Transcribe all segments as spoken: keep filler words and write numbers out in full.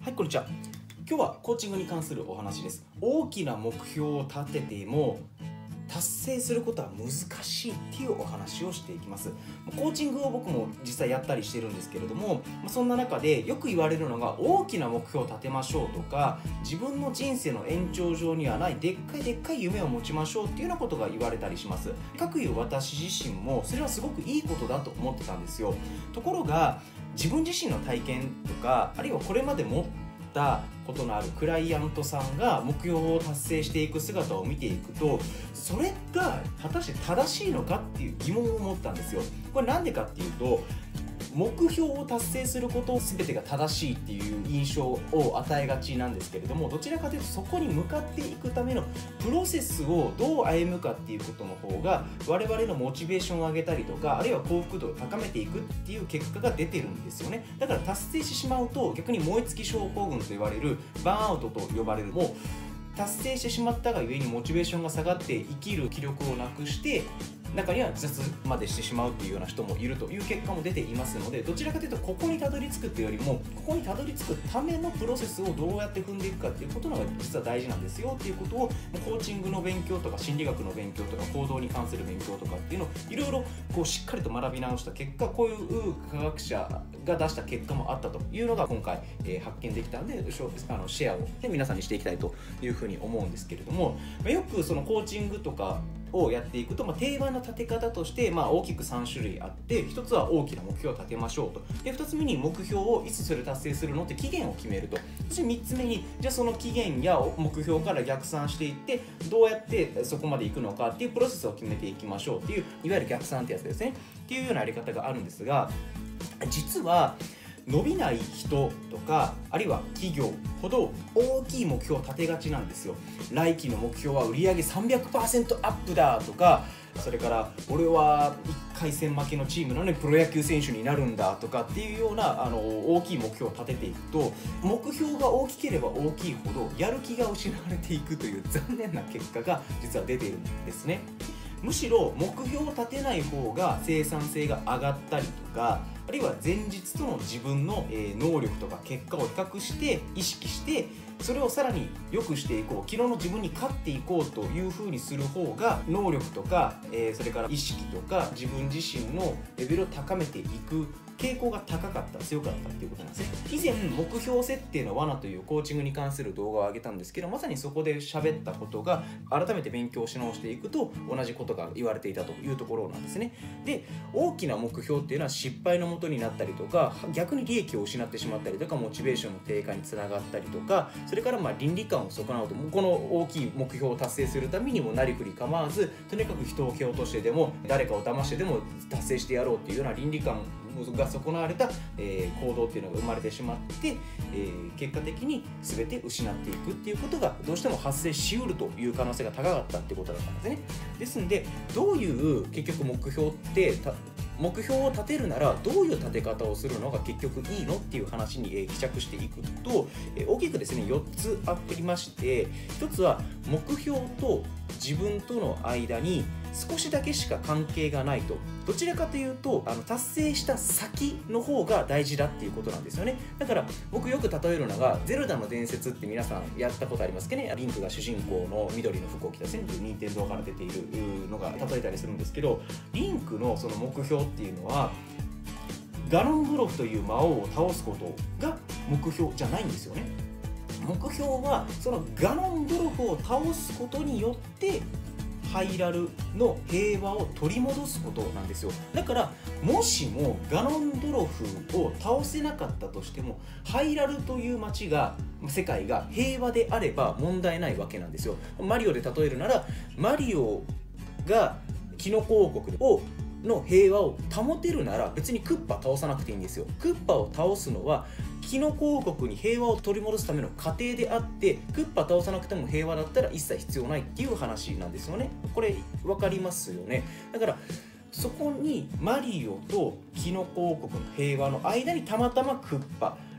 はい、こんにちは。今日はコーチングに関するお話です。大きな目標を立てても達成することは難しいっていうお話をしていきます。コーチングを僕も実際やったりしてるんですけれども、そんな中でよく言われるのが、大きな目標を立てましょうとか、自分の人生の延長上にはないでっかいでっかい夢を持ちましょうっていうようなことが言われたりします。かくいう私自身もそれはすごくいいことだと思ってたんですよ。ところが自分自身の体験とか、あるいはこれまで持ったことのあるクライアントさんが目標を達成していく姿を見ていくと、それが果たして正しいのかっていう疑問を持ったんですよ。これなんでかっていうと、目標を達成すること全てが正しいっていう印象を与えがちなんですけれども、どちらかというとそこに向かっていくためのプロセスをどう歩むかっていうことの方が我々のモチベーションを上げたりとか、あるいは幸福度を高めていくっていう結果が出てるんですよね。だから達成してしまうと、逆に燃え尽き症候群と言われるバーンアウトと呼ばれる、もう達成してしまったがゆえにモチベーションが下がって生きる気力をなくして、中には自殺までしてしまうっていうような人もいるという結果も出ていますので、どちらかというとここにたどり着くっていうよりも、ここにたどり着くためのプロセスをどうやって踏んでいくかっていうことのが実は大事なんですよっていうことを、コーチングの勉強とか心理学の勉強とか行動に関する勉強とかっていうのをいろいろこうしっかりと学び直した結果、こういう科学者が出した結果もあったというのが今回、えー、発見できたので、あのシェアを、ね、皆さんにしていきたいというふうに思うんですけれども、よくそのコーチングとかをやっていくと、まあ、定番の立て方として、まあ、大きくさん種類あって、ひとつは大きな目標を立てましょうと。で、ふたつめに目標をいつそれ達成するのって期限を決めると。そしてみっつめに、じゃあその期限や目標から逆算していって、どうやってそこまでいくのかっていうプロセスを決めていきましょうっていう、いわゆる逆算ってやつですねっていうようなやり方があるんですが、実は伸びない人とか、あるいは企業ほど大きい目標を立てがちなんですよ。来期の目標は売上 さんびゃくパーセント アップだとか、それから俺はいっかい戦負けのチームなのにプロ野球選手になるんだとかっていうようなあの大きい目標を立てていくと、目標が大きければ大きいほどやる気が失われていくという残念な結果が実は出ているんですね。むしろ目標を立てない方が生産性が上がったりとか、あるいは前日との自分の能力とか結果を比較して意識して、それをさらに良くしていこう、昨日の自分に勝っていこうという風にする方が能力とか、それから意識とか自分自身のレベルを高めていく傾向が高かった、強かったっていうことなんですね。以前、目標設定の罠というコーチングに関する動画を上げたんですけど、まさにそこで喋ったことが改めて勉強し直していくと同じことが言われていたというところなんですね。で、大きな目標っていうのは失敗のもとになったりとか、逆に利益を失ってしまったりとか、モチベーションの低下につながったりとか、それからまあ倫理観を損なうと、この大きい目標を達成するためにもなりふり構わず、とにかく人を蹴落としてでも誰かを騙してでも達成してやろうっていうような倫理観が損なわれた、えー、行動っていうのが生まれてしまって、えー、結果的に全て失っていくっていうことがどうしても発生しうるという可能性が高かったっていうことだったんですね。ですんで、どういう結局目標って目標を立てるならどういう立て方をするのが結局いいのっていう話に、えー、帰着していくと、えー、大きくですねよっつありまして、ひとつは目標と自分との間に少しだけしか関係がないと、どちらかというとあの達成した先の方が大事だっていうことなんですよね。だから僕よく例えるのが、ゼルダの伝説って皆さんやったことありますかね。リンクが主人公の緑の服を着た戦士、任天堂から出ているのが例えたりするんですけど、リンクのその目標っていうのはガノンブロフという魔王を倒すことが目標じゃないんですよね。目標はそのガノンブロフを倒すことによってハイラルの平和を取り戻すことなんですよ。だからもしもガノンドロフを倒せなかったとしても、ハイラルという街が世界が平和であれば問題ないわけなんですよ。マリオで例えるなら、マリオがキノコ王国をの平和を保てるなら別にクッパ倒さなくていいんですよ。クッパを倒すのはキノコ王国に平和を取り戻すための過程であって、クッパ倒さなくても平和だったら一切必要ないっていう話なんですよね。これ分かりますよね。だからそこにマリオとキノコ王国の平和の間にたまたまクッパ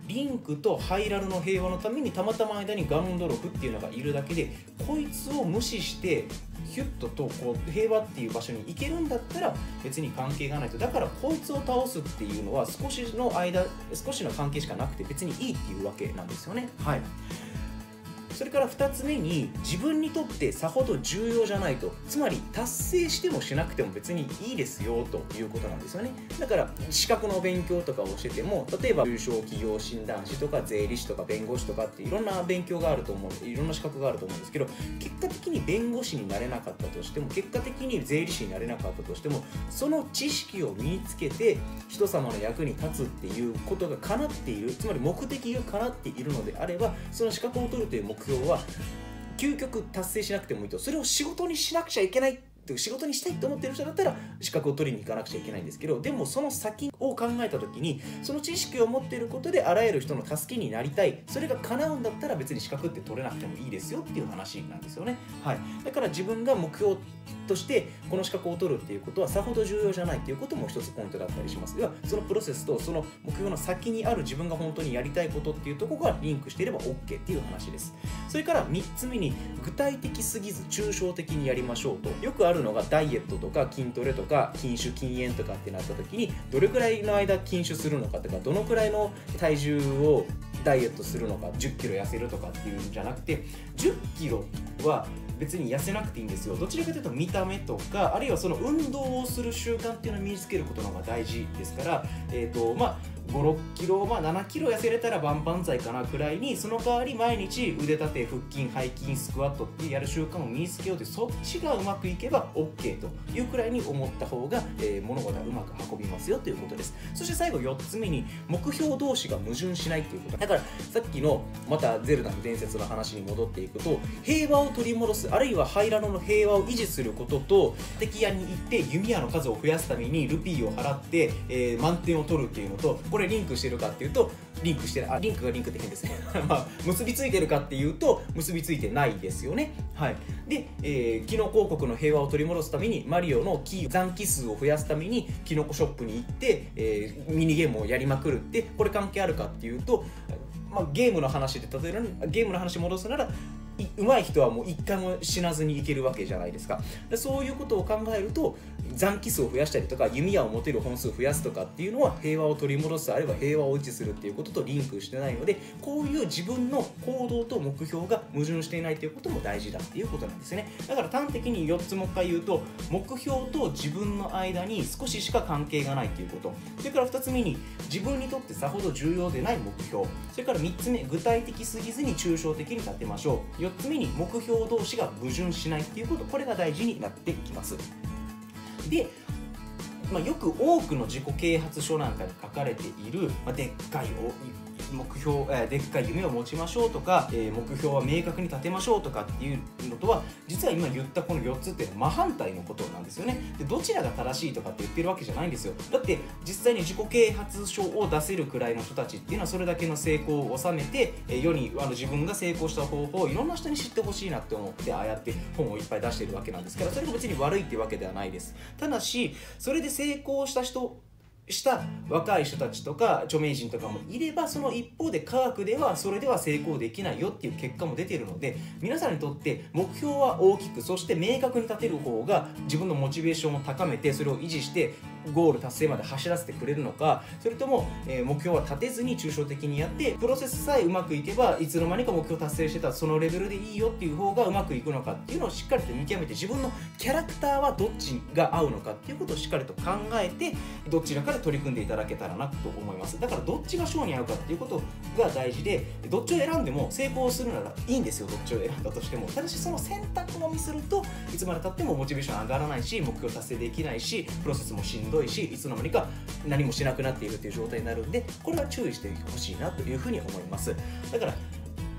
リンクとハイラルの平和のためにたまたま間にガンドロフっていうのがいるだけで、こいつを無視してヒュッととこう平和っていう場所に行けるんだったら別に関係がないと。だからこいつを倒すっていうのは少しの間少しの関係しかなくて別にいいっていうわけなんですよね。はい。それからふたつめに、自分にとってさほど重要じゃないと、つまり達成してもしなくても別にいいですよということなんですよね。だから資格の勉強とかをしてても、例えば中小企業診断士とか税理士とか弁護士とかっていろんな勉強があると思う、いろんな資格があると思うんですけど、結果的に弁護士になれなかったとしても、結果的に税理士になれなかったとしても、その知識を身につけて人様の役に立つっていうことが叶っている、つまり目的が叶っているのであれば、その資格を取るという目標は究極達成しなくてもいいと。それを仕事にしなくちゃいけない、仕事にしたいと思っている人だったら資格を取りに行かなくちゃいけないんですけど、でもその先を考えた時に、その知識を持っていることであらゆる人の助けになりたい、それが叶うんだったら別に資格って取れなくてもいいですよっていう話なんですよね。はい。だから自分が目標としてこの資格を取るっていうことはさほど重要じゃないっていうことも一つポイントだったりします。要はそのプロセスとその目標の先にある自分が本当にやりたいことっていうところがリンクしていれば OK っていう話です。それからみっつめに、具体的すぎず抽象的にやりましょうと。よくあるのがダイエットとか筋トレとか禁酒禁煙とかってなった時に、どれくらいの間禁酒するのかとか、どのくらいの体重をダイエットするのか、じゅっキロ痩せるとかっていうんじゃなくて、じゅっキロは別に痩せなくていいんですよ。どちらかというと見た目とか、あるいはその運動をする習慣っていうのを身につけることの方が大事ですから、えーとまあご、ろっキロ、まあ、ななキロ痩せれたら万々歳かなくらいに、その代わり毎日腕立て、腹筋、背筋、スクワットってやる習慣を身につけようという、そっちがうまくいけば OK というくらいに思った方が、えー、物事はうまく運びますよということです。そして最後よっつめに、目標同士が矛盾しないということ。だからさっきのまたゼルダの伝説の話に戻っていくと、平和を取り戻す、あるいはハイラノの平和を維持することと、敵屋に行って弓矢の数を増やすためにルピーを払って、えー、満点を取るっていうのと、これリンクしてるかっていうとリンクしてない。あ、リンクがリンクって変ですねまあ結びついてるかっていうと結びついてないですよね。はい。で、えー、キノコ王国の平和を取り戻すためにマリオのキー残機数を増やすためにキノコショップに行って、えー、ミニゲームをやりまくるって、これ関係あるかっていうと、まあ、ゲームの話で例えばゲームの話戻すなら、上手い人はもう一回も死なずにいけるわけじゃないですか。でそういうことを考えると、残機数を増やしたりとか弓矢を持てる本数を増やすとかっていうのは平和を取り戻す、あるいは平和を維持するっていうこととリンクしてないので、こういう自分の行動と目標が矛盾していないということも大事だっていうことなんですね。だから端的によっつもう一回言うと、目標と自分の間に少ししか関係がないということ、それからふたつめに自分にとってさほど重要でない目標、それからみっつめ、具体的すぎずに抽象的に立てましょう。よっつめに目標同士が矛盾しないっていうこと、これが大事になっていきます。で、まあ、よく多くの自己啓発書なんかに書かれている、まあ、でっかい目標、えー、でっかい夢を持ちましょうとか、えー、目標は明確に立てましょうとかっていうのとは、実は今言ったこのよっつって真反対のことなんですよね。でどちらが正しいとかって言ってるわけじゃないんですよ。だって実際に自己啓発書を出せるくらいの人たちっていうのは、それだけの成功を収めて、えー、世にあの自分が成功した方法をいろんな人に知ってほしいなって思って、ああやって本をいっぱい出しているわけなんですから、それが別に悪いっていうわけではないです。ただし、それで成功した人した若い人たちとか著名人とかもいれば、その一方で科学ではそれでは成功できないよっていう結果も出ているので、皆さんにとって目標は大きく、そして明確に立てる方が自分のモチベーションを高めて、それを維持してゴール達成まで走らせてくれるのか、それとも、えー、目標は立てずに抽象的にやって、プロセスさえうまくいけばいつの間にか目標達成してたそのレベルでいいよっていう方がうまくいくのかっていうのをしっかりと見極めて、自分のキャラクターはどっちが合うのかっていうことをしっかりと考えて、どちらかで取り組んでいただけたらなと思います。だからどっちが性に合うかっていうことが大事で、どっちを選んでも成功するならいいんですよ、どっちを選んだとしても。ただしその選択をミスるといつまでたってもモチベーション上がらないし、目標達成できないし、プロセスもしんどいし、いつの間にか何もしなくなっているという状態になるんで、これは注意してほしいなというふうに思います。だから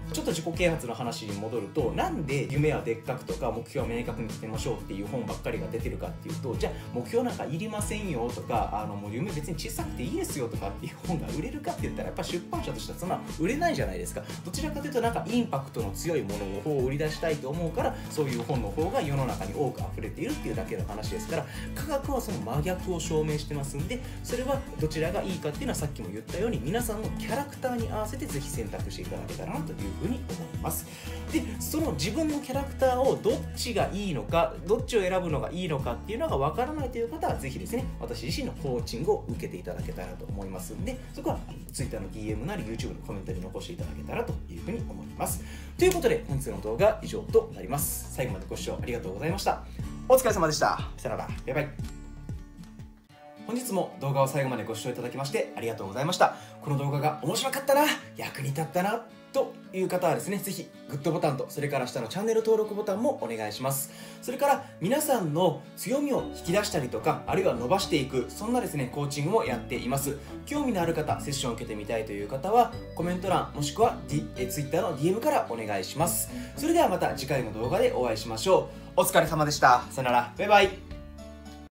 ちょっと自己啓発の話に戻ると、なんで夢はでっかくとか目標は明確に立てましょうっていう本ばっかりが出てるかっていうと、じゃあ目標なんかいりませんよとか、あのもう夢別に小さくていいですよとかっていう本が売れるかって言ったら、やっぱ出版社としてはそんな売れないじゃないですか。どちらかというとなんかインパクトの強いものを売り出したいと思うから、そういう本の方が世の中に多く溢れているっていうだけの話ですから、科学はその真逆を証明してますんで、それはどちらがいいかっていうのはさっきも言ったように、皆さんのキャラクターに合わせてぜひ選択していただけたらなというふうに思います。で、その自分のキャラクターをどっちがいいのか、どっちを選ぶのがいいのかっていうのがわからないという方は、ぜひですね、私自身のコーチングを受けていただけたらと思いますんで、そこは Twitter の ディーエム なり YouTube のコメントに残していただけたらというふうに思います。ということで、本日の動画は以上となります。最後までご視聴ありがとうございました。お疲れ様でした。さよなら。バイバイ。本日も動画を最後までご視聴いただきましてありがとうございました。この動画が面白かったな、役に立ったなという方はですね、ぜひグッドボタンと、それから下のチャンネル登録ボタンもお願いします。それから皆さんの強みを引き出したりとか、あるいは伸ばしていく、そんなですねコーチングもやっています。興味のある方、セッションを受けてみたいという方はコメント欄もしくは、D、え Twitter の ディーエム からお願いします。それではまた次回の動画でお会いしましょう。お疲れ様でした。さよなら。バイバイ。